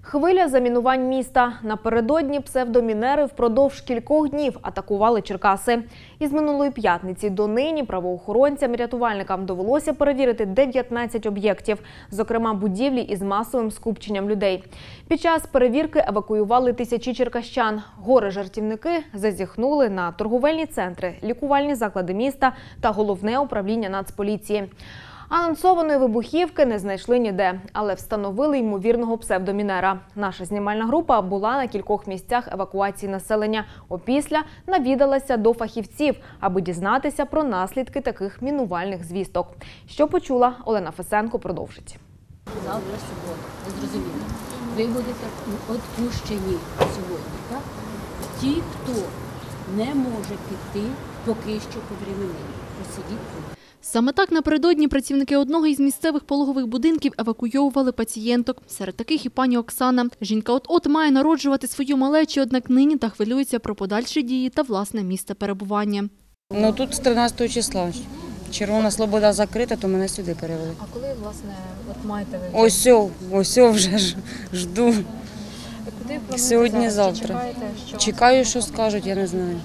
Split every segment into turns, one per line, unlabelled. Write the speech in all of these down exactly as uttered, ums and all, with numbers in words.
Хвиля замінувань міста. Напередодні псевдомінери впродовж кількох днів атакували Черкаси. Із минулої п'ятниці до нині правоохоронцям і рятувальникам довелося перевірити дев'ятнадцять об'єктів, зокрема будівлі із масовим скупченням людей. Під час перевірки евакуювали тисячі черкащан. Горе-жартівники зазіхнули на торговельні центри, лікувальні заклади міста та головне управління Нацполіції. Анонсованої вибухівки не знайшли ніде, але встановили ймовірного псевдомінера. Наша знімальна група була на кількох місцях евакуації населення. Опісля навідалася до фахівців, аби дізнатися про наслідки таких мінувальних звісток. Що почула, Олена Фесенко продовжить.
Завтра субота, ви зрозуміли. Ви будете відпущені сьогодні, так? Ті, хто не може піти, поки що повременені, посидіть тут.
Саме так напередодні працівники одного із місцевих пологових будинків евакуйовували пацієнток. Серед таких і пані Оксана. Жінка от-от має народжувати свою малечу, однак нині та хвилюється про подальші дії та власне місце перебування.
Ну тут з тринадцятого числа. Червона Слобода закрита, то мене сюди перевели.
А коли, власне, от маєте ви?
Ось, ось вже ж, жду.
Куди
Сьогодні-завтра.
Чекаєте, що?
Чекаю, що скажуть, я не знаю.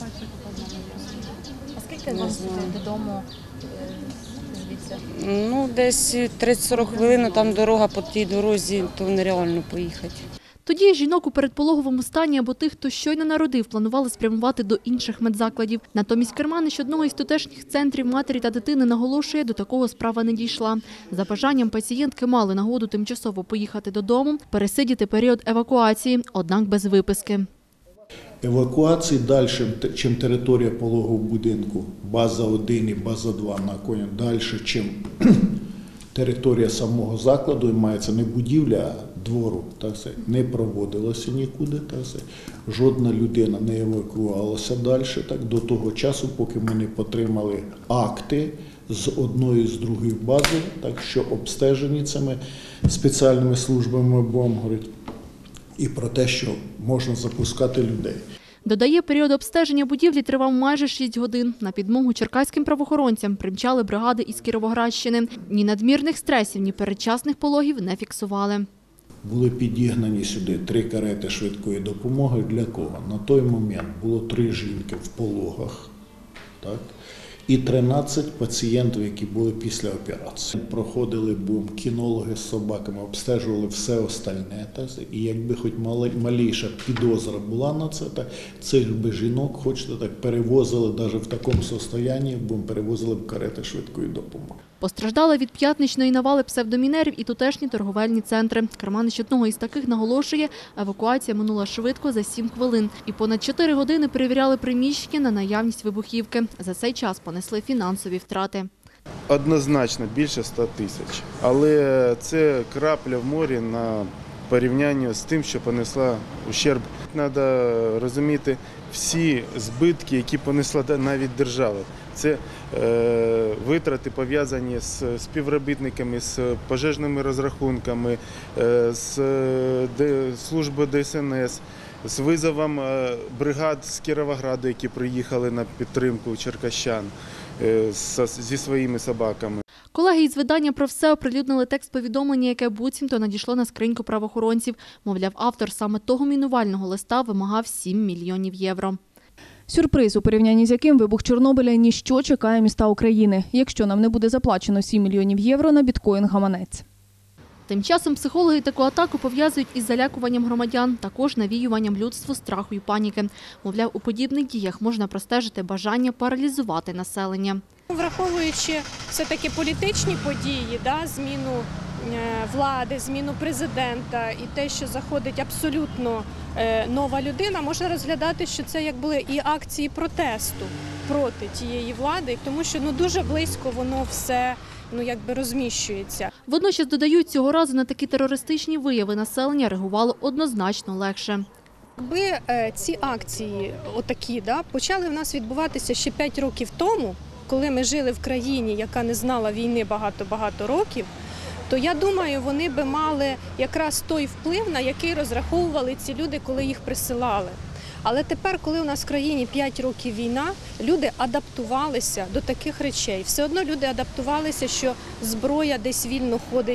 А скільки вам додому звідси?
Ну, десь тридцять-сорок хвилин, там дорога по тій дорозі, то нереально поїхати.
Тоді жінок у передпологовому стані або тих, хто щойно народив, планували спрямувати до інших медзакладів. Натомість керманич одного із тутешніх центрів матері та дитини наголошує, до такого справа не дійшла. За бажанням пацієнтки мали нагоду тимчасово поїхати додому, пересидіти період евакуації, однак без виписки.
Евакуації далі, ніж територія пологового будинку, база один і база два на коні, далі, ніж територія самого закладу, і мається не будівля, а двору, так сказати, не проводилося нікуди, так сказати. Жодна людина не евакуювалася далі, так, до того часу, поки ми не отримали акти з одної, з другої бази, так, що обстежені цими спеціальними службами, будемо говорити, і про те, що можна запускати людей.
Додає, період обстеження будівлі тривав майже шість годин. На підмогу черкаським правоохоронцям примчали бригади із Кіровоградщини. Ні надмірних стресів, ні передчасних пологів не фіксували.
Були підігнані сюди три карети швидкої допомоги. Для кого? На той момент було три жінки в пологах, так? І тринадцять пацієнтів, які були після операції. Проходили бум, кінологи з собаками, обстежували все остальне. Так? І якби хоч маліша підозра була на це, так, цих би жінок, хочете, так, перевозили навіть в такому стані, бум, перевозили в карети швидкої допомоги.
Постраждали від п'ятничної навали псевдомінерів і тутешні торговельні центри. Керманич одного із таких наголошує, евакуація минула швидко за сім хвилин. І понад чотири години перевіряли приміщення на наявність вибухівки. За цей час понесли фінансові втрати.
Однозначно більше ста тисяч. Але це крапля в морі на порівнянні з тим, що понесла ущерб. Треба розуміти всі збитки, які понесла навіть держава. Це е, витрати, пов'язані з співробітниками, з пожежними розрахунками, е, з де, службою Де Ес Ен Ес, з визовом е, бригад з Кіровограду, які приїхали на підтримку черкащан е, з, зі своїми собаками.
Колеги із видання «Про все» оприлюднили текст повідомлення, яке буцімто надійшло на скриньку правоохоронців. Мовляв, автор саме того мінувального листа вимагав сім мільйонів євро.
Сюрприз, у порівнянні з яким вибух Чорнобиля ніщо чекає міста України, якщо нам не буде заплачено сім мільйонів євро на біткоін-гаманець.
Тим часом психологи таку атаку пов'язують із залякуванням громадян, також навіюванням людству страху і паніки. Мовляв, у подібних діях можна простежити бажання паралізувати населення.
Враховуючи все-таки політичні події, да, зміну влади, зміну президента і те, що заходить абсолютно нова людина, можна розглядати, що це як були і акції протесту проти тієї влади, тому що ну, дуже близько воно все ну, якби розміщується.
Водночас додають, цього разу на такі терористичні вияви населення реагувало однозначно легше.
Якби ці акції отакі, да, почали в нас відбуватися ще п'ять років тому, коли ми жили в країні, яка не знала війни багато-багато років, то я думаю, вони би мали якраз той вплив, на який розраховували ці люди, коли їх присилали. Але тепер, коли у нас в країні п'ять років війна, люди адаптувалися до таких речей. Все одно люди адаптувалися, що зброя десь вільно ходить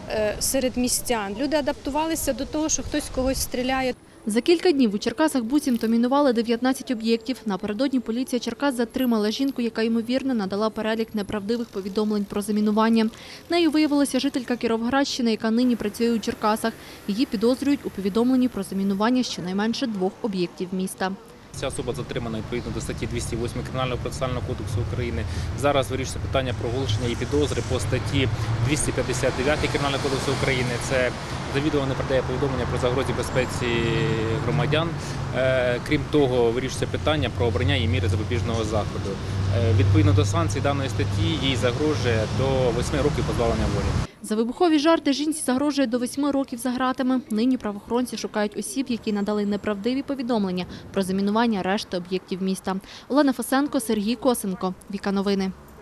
е, серед містян. Люди адаптувалися до того, що хтось когось стріляє.
За кілька днів у Черкасах буцімто мінували дев'ятнадцять об'єктів. Напередодні поліція Черкас затримала жінку, яка, ймовірно, надала перелік неправдивих повідомлень про замінування. Нею виявилася жителька Кіровоградщини, яка нині працює у Черкасах. Її підозрюють у повідомленні про замінування щонайменше двох об'єктів міста.
Ця особа затримана відповідно до статті двісті восьмої Кримінального процесуального кодексу України. Зараз вирішується питання про оголошення її підозри по статті двісті п'ятдесят дев'ятій Кримінального кодексу України. Це завідомо не передає повідомлення про загрозі безпеці громадян. Крім того, вирішується питання про обрання її міри запобіжного заходу. Відповідно до санкцій даної статті їй загрожує до восьми років позбавлення волі.
За вибухові жарти жінці загрожує до восьми років за ґратами. Нині правоохоронці шукають осіб, які надали неправдиві повідомлення про замінування решти об'єктів міста. Олена Фасенко, Сергій Косенко. Віка Новини.